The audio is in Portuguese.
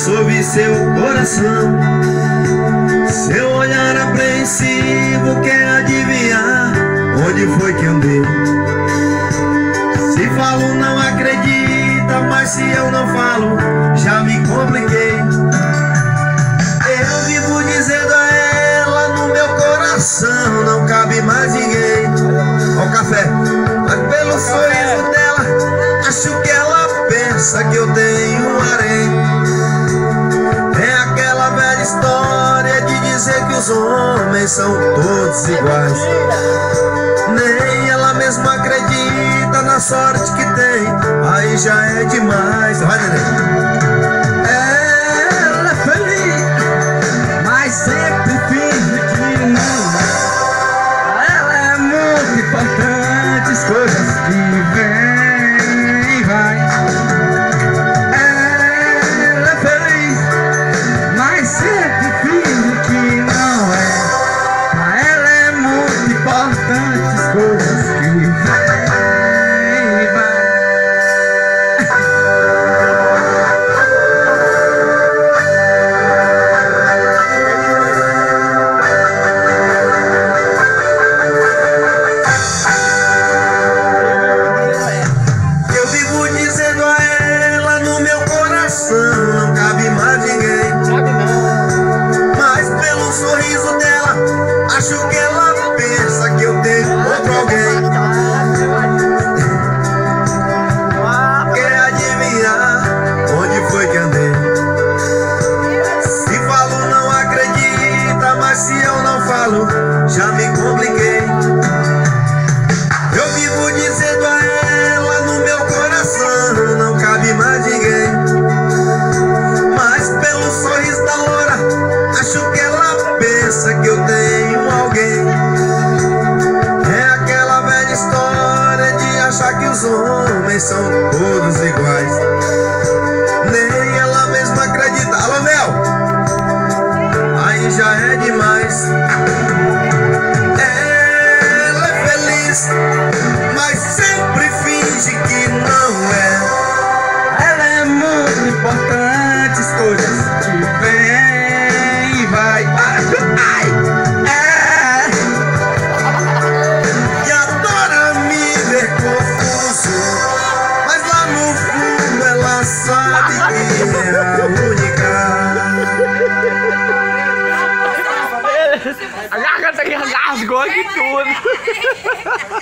sobre seu coração. Seu olhar apreensivo quer adivinhar onde foi que andei. Se falo não acredita, mas se eu não falo já me compliquei. Eu vivo dizendo a ela no meu coração não cabe mais ninguém. Ó o café. Mas pelo sorriso dela acho que ela pensa que eu tenho um harém. É aquela velha história de dizer que os homens são todos iguais. Nem ela mesma acredita na sorte que tem, aí já é demais. Vai, neném. Ela é feliz, mas sempre finge que não. Ela é muito importante, as coisas que vem e vai. Ela é feliz, mas sempre finge que não é. Pra ela é muito importante, as coisas que vem e vai. Eu vivo dizendo a ela no meu coração não cabe mais ninguém. Mas pelo sorriso dela acho que ela pensa que eu tenho outro alguém. Quer adivinhar onde foi que andei. Se falo não acredita, mas se eu não falo já me compliquei. Eu vivo dizendo a ela no meu coração não cabe mais ninguém. Mas pelo sorriso da loura acho que ela pensa que eu tenho alguém. É aquela velha história de achar que os homens são todos iguais. Nem ela mesma acredita. Alô, Mel! Aí já é demais. Ela é feliz, mas sempre finge que não é. Ela é muito importante, as coisas que vem e vai. Ai, é. E adora me ver confuso, mas lá no fundo ela sabe que é a única. Rasgou aqui tudo.